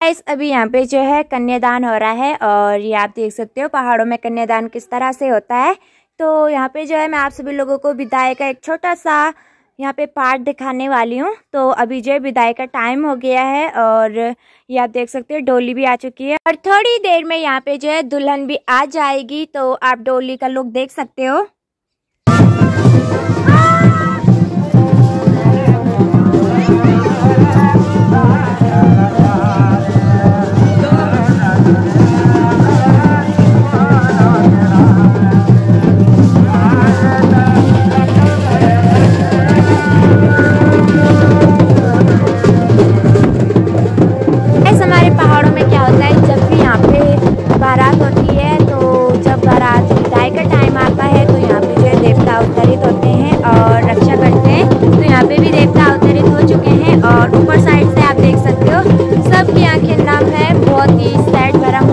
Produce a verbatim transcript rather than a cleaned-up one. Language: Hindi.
गाइस अभी यहाँ पे जो है कन्यादान हो रहा है और ये आप देख सकते हो पहाड़ों में कन्यादान किस तरह से होता है। तो यहाँ पे जो है मैं आप सभी लोगों को विदाई का एक छोटा सा यहाँ पे पार्ट दिखाने वाली हूँ। तो अभी जो है विदाई का टाइम हो गया है और ये आप देख सकते हो डोली भी आ चुकी है और थोड़ी देर में यहाँ पे जो है दुल्हन भी आ जाएगी। तो आप डोली का लुक देख सकते हो। हमारे पहाड़ों में क्या होता है, जब भी यहाँ पे बारात होती है तो जब बारात विदाई का टाइम आता है तो यहाँ पे जो है देवता अवतरित होते हैं और रक्षा करते हैं। तो यहाँ पे भी देवता अवतरित हो चुके हैं और ऊपर साइड से आप देख सकते हो सबकी आंखें नम है। बहुत ही सैड भरा